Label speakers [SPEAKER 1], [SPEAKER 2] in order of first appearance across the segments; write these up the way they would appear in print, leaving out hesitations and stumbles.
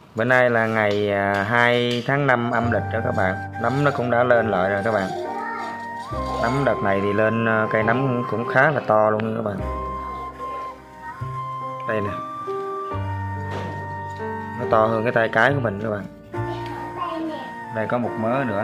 [SPEAKER 1] Bữa nay là ngày 2 tháng 5 âm lịch đó các bạn. Nấm nó cũng đã lên lại rồi các bạn. Nấm đợt này thì lên cây nấm cũng khá là to luôn các bạn. Đây nè, nó to hơn cái tay cái của mình các bạn. Đây có một mớ nữa.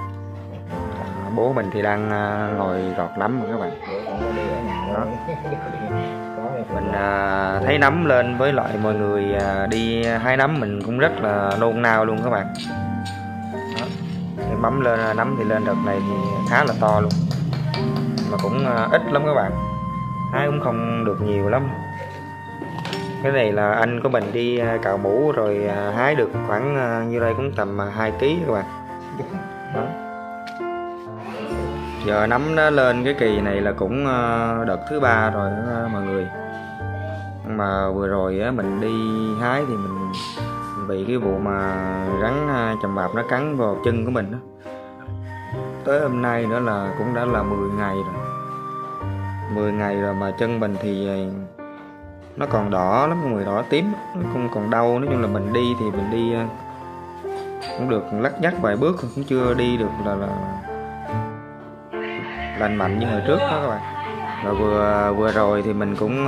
[SPEAKER 1] Bố mình thì đang ngồi gọt nấm các bạn. Đó. Mình thấy nấm lên với lại mọi người đi hái nấm mình cũng rất là nôn nao luôn các bạn. Đó. Cái mắm lên nấm thì lên đợt này thì khá là to luôn, mà cũng ít lắm các bạn, hái cũng không được nhiều lắm. Cái này là anh của mình đi cạo mũ rồi hái được khoảng như đây cũng tầm 2 kg các bạn. Đó. Giờ nấm nó lên cái kỳ này là cũng đợt thứ 3 rồi đó, mọi người. Mà vừa rồi á, mình đi hái thì mình bị cái vụ mà rắn chầm bạp nó cắn vào chân của mình đó. Tới hôm nay nữa là cũng đã là 10 ngày rồi. 10 ngày rồi mà chân mình thì nó còn đỏ lắm, mọi người, đỏ tím, nó không còn đau. Nói chung là mình đi thì mình đi cũng được lắc nhắc vài bước, cũng chưa đi được là lành mạnh như hồi trước đó các bạn. Và vừa rồi thì mình cũng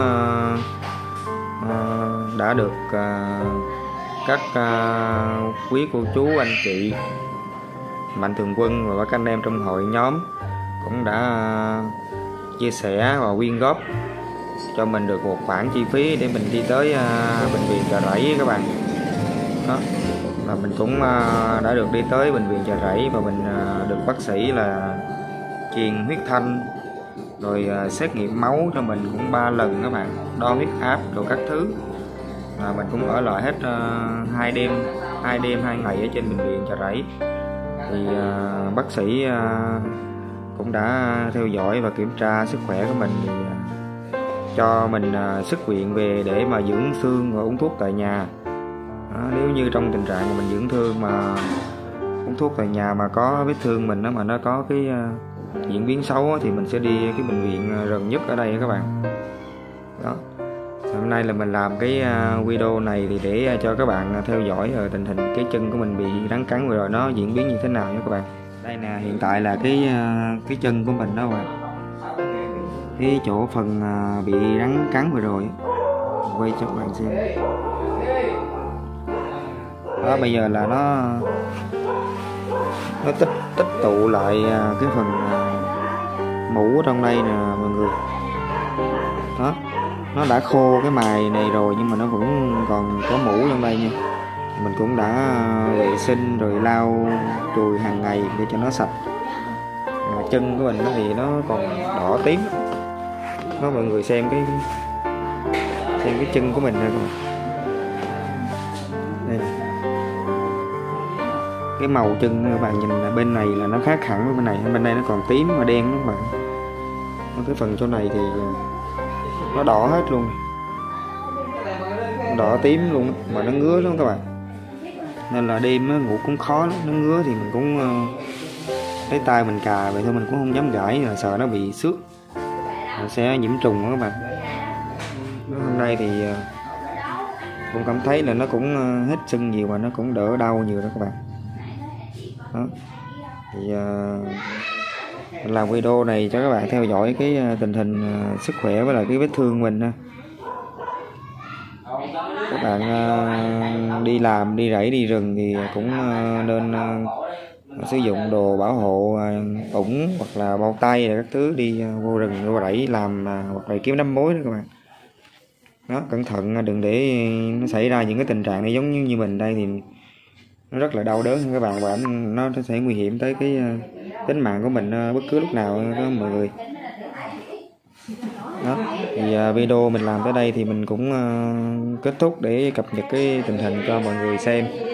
[SPEAKER 1] đã được các quý cô chú anh chị mạnh thường quân và các anh em trong hội nhóm cũng đã chia sẻ và quyên góp cho mình được một khoản chi phí để mình đi tới bệnh viện Chợ Rẫy các bạn. Đó. Và mình cũng đã được đi tới bệnh viện Chợ Rẫy và mình được bác sĩ là truyền huyết thanh rồi xét nghiệm máu cho mình cũng 3 lần các bạn, đo huyết áp đồ các thứ. Mình cũng ở lại hết 2 đêm 2 ngày ở trên bệnh viện Chợ Rẫy. Thì bác sĩ cũng đã theo dõi và kiểm tra sức khỏe của mình, thì cho mình xuất viện về để mà dưỡng thương và uống thuốc tại nhà. Đó, nếu như trong tình trạng mà mình dưỡng thương mà uống thuốc tại nhà mà có vết thương mình đó, mà nó có cái diễn biến xấu thì mình sẽ đi cái bệnh viện gần nhất ở đây các bạn. Đó. Hôm nay là mình làm cái video này thì để cho các bạn theo dõi tình hình cái chân của mình bị rắn cắn vừa rồi nó diễn biến như thế nào nha các bạn. Đây nè, hiện tại là cái chân của mình đó các bạn. Cái chỗ phần bị rắn cắn vừa rồi, quay cho các bạn xem. Đó, bây giờ là nó tích tụ lại cái phần mũ ở trong đây nè mọi người. Đó, nó đã khô cái mài này rồi nhưng mà nó vẫn còn có mũ trong đây nha. Mình cũng đã vệ sinh rồi lau chùi hàng ngày để cho nó sạch. Chân của mình thì nó còn đỏ tím. Đó, mọi người xem cái chân của mình này các bạn. Đây. Cái màu chân các bạn nhìn là bên này là nó khác hẳn với bên này. Bên đây nó còn tím và đen các bạn. Cái phần chỗ này thì nó đỏ hết luôn, đỏ tím luôn mà nó ngứa lắm các bạn. Nên là đêm nó ngủ cũng khó lắm, nó ngứa thì mình cũng lấy tay mình cà vậy thôi, mình cũng không dám gãi, là sợ nó bị xước, nó sẽ nhiễm trùng đó các bạn. Hôm nay thì cũng cảm thấy là nó cũng hết sưng nhiều và nó cũng đỡ đau nhiều đó các bạn. Đó. Thì làm video này cho các bạn theo dõi cái tình hình sức khỏe với lại cái vết thương mình ha. Các bạn đi làm, đi rẫy, đi rừng thì cũng nên sử dụng đồ bảo hộ ủng hoặc là bao tay các thứ đi vô rừng vô rẫy làm hoặc là kiếm nấm mối đó các bạn. Đó, cẩn thận đừng để nó xảy ra những cái tình trạng này giống như mình đây thì nó rất là đau đớn các bạn, và nó sẽ nguy hiểm tới cái tính mạng của mình bất cứ lúc nào đó mọi người. Đó, thì video mình làm tới đây thì mình cũng kết thúc để cập nhật cái tình hình cho mọi người xem.